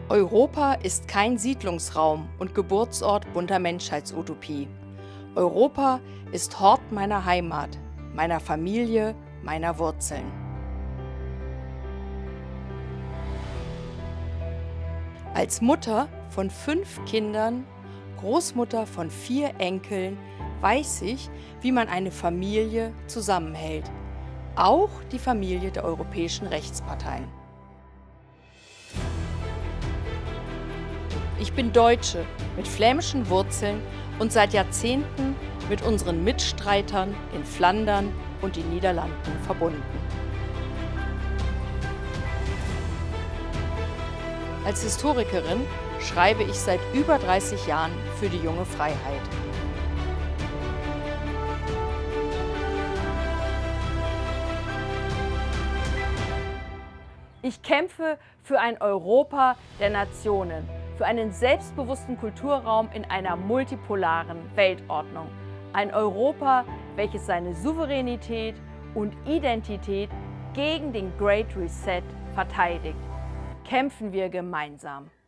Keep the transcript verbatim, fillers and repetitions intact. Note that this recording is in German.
Europa ist kein Siedlungsraum und Geburtsort bunter Menschheitsutopie. Europa ist Hort meiner Heimat, meiner Familie, meiner Wurzeln. Als Mutter von fünf Kindern, Großmutter von vier Enkeln, weiß ich, wie man eine Familie zusammenhält. Auch die Familie der europäischen Rechtsparteien. Ich bin Deutsche mit flämischen Wurzeln und seit Jahrzehnten mit unseren Mitstreitern in Flandern und den Niederlanden verbunden. Als Historikerin schreibe ich seit über dreißig Jahren für die junge Freiheit. Ich kämpfe für ein Europa der Nationen, für einen selbstbewussten Kulturraum in einer multipolaren Weltordnung. Ein Europa, welches seine Souveränität und Identität gegen den Great Reset verteidigt. Kämpfen wir gemeinsam!